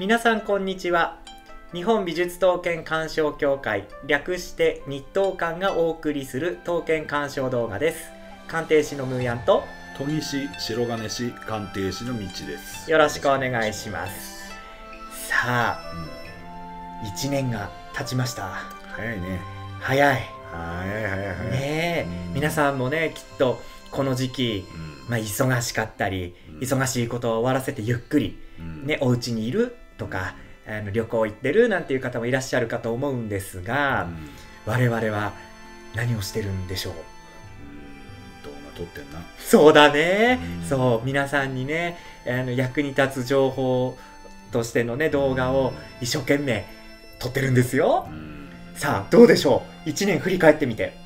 皆さんこんにちは。日本美術刀剣鑑賞協会、略して日刀館がお送りする刀剣鑑賞動画です。鑑定士のムーヤンと研ぎ師、白金師、鑑定士の道です。 よろしくお願いします。さあ、1年が経ちました。 早いね。 早い。 早い。 ねえ、皆さんもね、きっとこの時期、忙しかったり、忙しいことを終わらせてゆっくり、ね、お家にいるとか、旅行行ってるなんていう方もいらっしゃるかと思うんですが、我々は何をしてるんでしょう。 動画撮ってんな。 そうだね、そう皆さんにね役に立つ情報としてのね動画を一生懸命撮ってるんですよ。さあどうでしょう、1年振り返ってみて。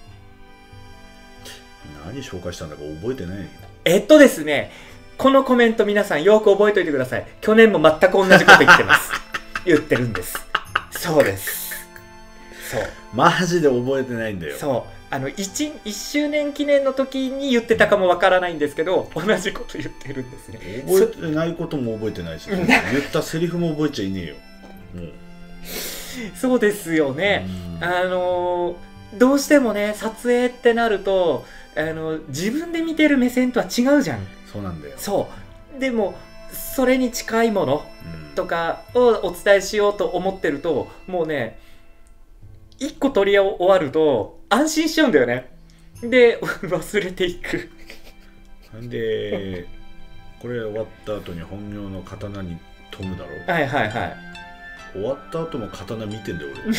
何紹介したんだか覚えてないよ。 ですね、このコメント皆さんよく覚えておいてください。去年も全く同じこと言ってます言ってるんです。そうです。そうマジで覚えてないんだよ。 そう1周年記念の時に言ってたかもわからないんですけど、同じこと言ってるんですね。 覚えてないことも覚えてないし、言ったセリフも覚えちゃいねえよ。もうそうですよね。どうしてもね撮影ってなると自分で見てる目線とは違うじゃん。 そうなんだよ。 そうでもそれに近いものとかをお伝えしようと思ってると、もうね一個撮り終わると安心しちゃうんだよね。で忘れていくでこれ終わった後に本業の刀に研ぐだろう。 はいはいはい。 終わった後も刀見てんだよ俺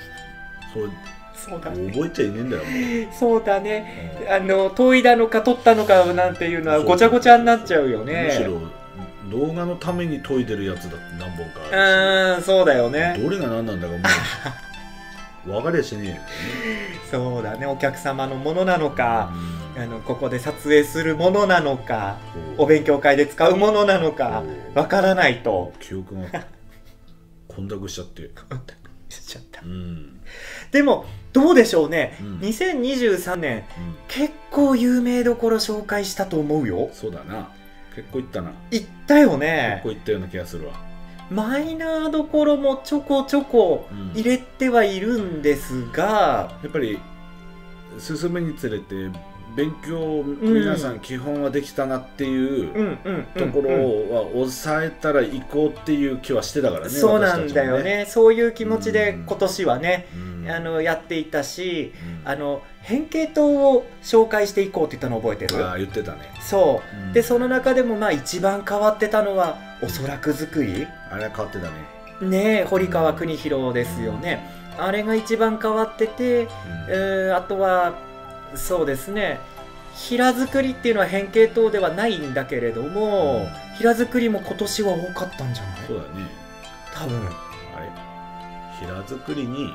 そうだね、 覚えちゃいねえんだよもう。そうだね、研いだのか取ったのかなんていうのはごちゃごちゃになっちゃうよね。 むしろ動画のために研いでるやつだって何本かあるし、 そうだよね。 どれが何なんだかもう分かりゃしねえよね。 そうだね、お客様のものなのか、ここで撮影するものなのか、お勉強会で使うものなのか分からないと記憶が混濁しちゃってしちゃった。 うんでもどうでしょうね、 うん、 2023年、結構有名どころ紹介したと思うよ。 そうだな、結構いったな。 いったよね。 結構いったような気がするわ。 マイナーどころもちょこちょこ入れてはいるんですが、 やっぱり進むにつれて勉強皆さん基本はできたなっていうところは抑えたら行こうっていう気はしてたからね。 そうなんだよね。そういう気持ちで今年はねやっていたし、変形刀を紹介していこうって言ったの覚えてる？ ああ言ってたね。 そう、でその中でも一番変わってたのはおそらく作り。 あれは変わってたね。 ねえ、堀川邦弘ですよね。あれが一番変わってて、あとはそうですね、平作りっていうのは変形刀ではないんだけれども、平作りも今年は多かったんじゃない？ そうだね、 多分。 あれ平作りに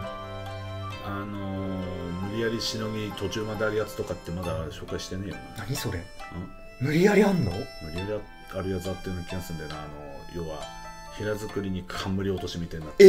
無理やりしのぎ途中まであるやつとかってまだ紹介してねえよな。 何それ？無理やりあんの？ 無理やりあるやつあってるような気がするんだよな。要は平作りに冠落としみたいになって。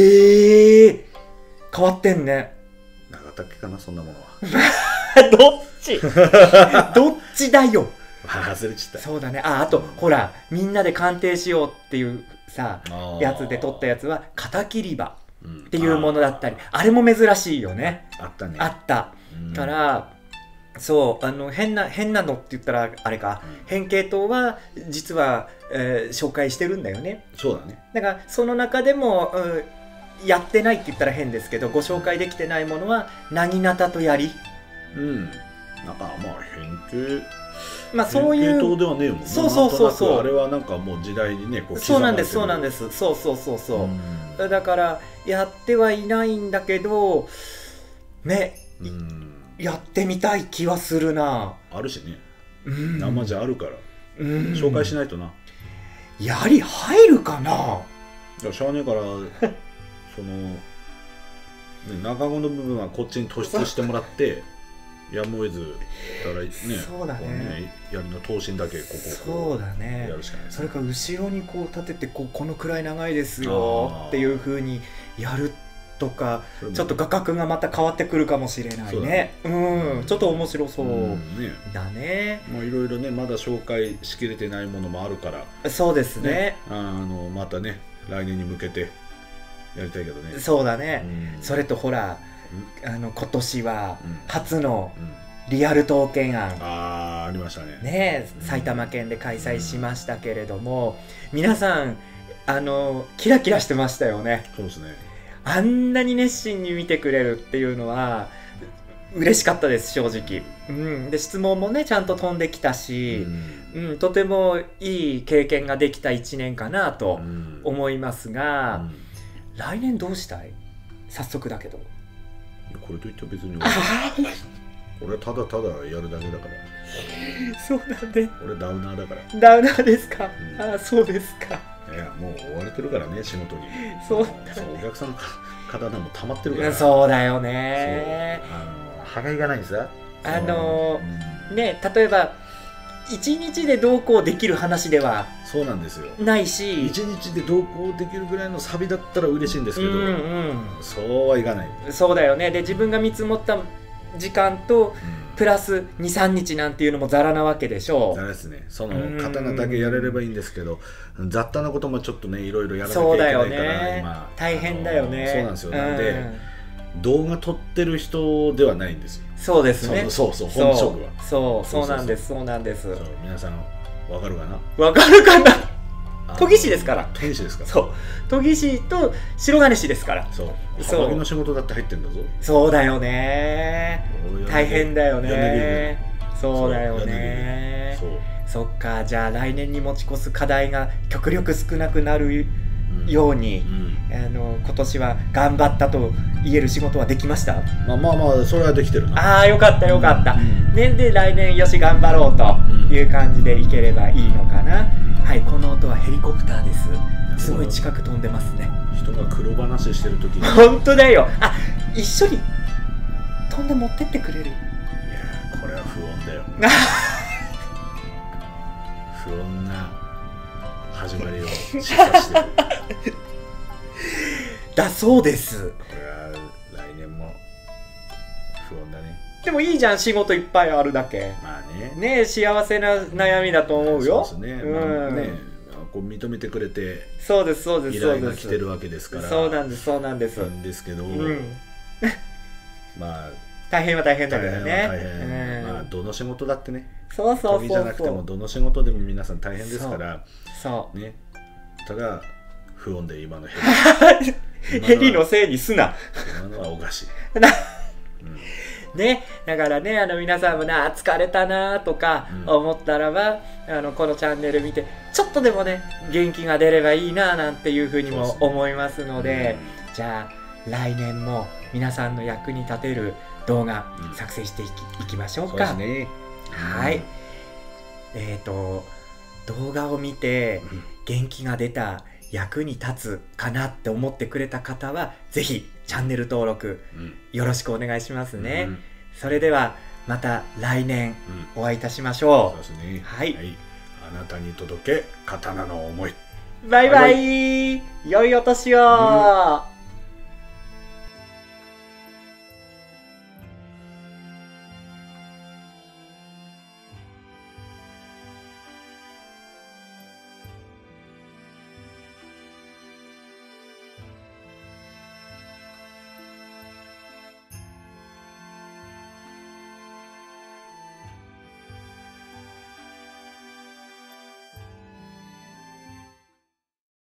変わってんね。 なかったっけかな、そんなものは。 どっちどっちだよ。 忘れちゃった。 そうだね。あとほら、みんなで鑑定しようっていうさやつで撮ったやつは肩切り刃っていうものだったり、あれも珍しいよね。 あったね。 あったからそう変なのって言ったらあれか、変形刀は実は紹介してるんだよね。 そうだね。 だからその中でもやってないって言ったら変ですけど、ご紹介できてないものはなぎなたと槍。 なんか変形そういう変形刀ではねえもんね。そうあれはなんかもう時代にねこうそうなんですそうなんです。そうだからやってはいないんだけどね、やってみたい気はするな。 あるしね、生じゃあるから紹介しないとな。 槍入るかな。 いやしゃあねえからその中子の部分はこっちに突出してもらってやむを得ずだからね、 そうだね、 槍の刀身だけそうだね、 やるしかない。 それから後ろにこう立ててこのくらい長いですよっていう風にやるとか、ちょっと画角がまた変わってくるかもしれないね。ちょっと面白そうだね。 もういろいろねまだ紹介しきれてないものもあるから。 そうですね。 またね来年に向けてやりたいけどね。 そうだね、それとほら今年は初のリアル刀剣案、 ありましたね。 ね、埼玉県で開催しましたけれども、皆さんキラキラしてましたよね。 そうですね。 あんなに熱心に見てくれるっていうのは嬉しかったです、正直。で質問もねちゃんと飛んできたし、とてもいい経験ができた1年かなと思いますが、来年どうしたい？早速だけど。 これといって別に俺はただただやるだけだから。 そうなんで。 俺ダウナーだから。 ダウナーですか？そうですか。 いやもう追われてるからね、仕事に。 そうお客さんの方も溜まってるから。 そうだよね。 歯がいがないんですよ。 ね、例えば1日でどうこうできる話ではそうなんですよないし、 1日でどうこうできるぐらいのサビだったら嬉しいんですけど、そうはいかない。 そうだよね。で自分が見積もった時間と、プラス 2,3 日なんていうのもザラなわけでしょう。 ザラですね。その刀だけやれればいいんですけど、雑多なこともちょっとねいろいろやらなきゃいけないから、ね、今大変だよね。 そうなんですよ。なんで動画撮ってる人ではないんですよ。 そうですね。 そう本職はそうなんです。そうなんです。 皆さんわかるかな？ わかるかな？研ぎ師ですから。 研ぎ師ですから。 そう。研ぎ師と白金師ですから。 そう。幅木の仕事だって入ってんだぞ。 そうだよね。大変だよね。そうだよね。そっか。じゃあ来年に持ち越す課題が極力少なくなるように、今年は頑張ったと言える仕事はできました？ まあそれはできてるな。 ああ、よかったよかった。で来年よし頑張ろうという感じでいければいいのかな。はい、この音はヘリコプターです。すごい近く飛んでますね。 人が黒話してる時に本当だよ。一緒に飛んで持ってってくれる？いやこれは不穏だよ。不穏な始まりを示唆してる。 だそうです。 これは来年も不穏だね。 でもいいじゃん、仕事いっぱいあるだけ。 まあね。 ね、幸せな悩みだと思うよ。 そうですね。こう認めてくれて、 そうですそうです。 依頼が来てるわけですから。 そうなんですそうなんです。 なんですけど、まあ大変は大変だけどね。 まあどの仕事だってね。 そう研ぎじゃなくてもどの仕事でも皆さん大変ですから。そうね。ただ不穏で今のヘリのせいにすな。 今のはおかしい。 ね、だからね、皆さんもな疲れたなとか思ったらば、このチャンネル見てちょっとでもね元気が出ればいいななんていうふうにも思いますので、じゃあ来年も皆さんの役に立てる動画作成していきましょうか。 そうですね。 はい。動画を見て元気が出た、役に立つかなって思ってくれた方はぜひチャンネル登録よろしくお願いしますね。それではまた来年お会いいたしましょう。 そうですね。 はい。 あなたに届け刀の思い。 バイバイ。良いお年を。